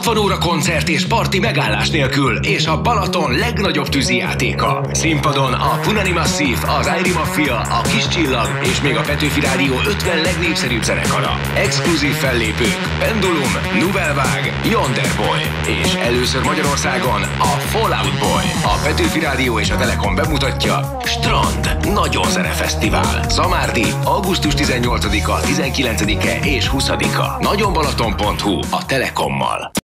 60 óra koncert és parti megállás nélkül, és a Balaton legnagyobb tűzijátéka. Színpadon a Punani Massive, az Airi Mafia, a Kis Csillag és még a Petőfi Rádió 50 legnépszerűbb zenekara. Exkluzív fellépők: Pendulum, Nouvelle Vague, Yonder Boy, és először Magyarországon a Fallout Boy. A Petőfi Rádió és a Telekom bemutatja: Strand Nagyon Zenefesztivál. Szamárdi, augusztus 18-a, 19-e és 20-a. Nagyonbalaton.hu a Telekommal.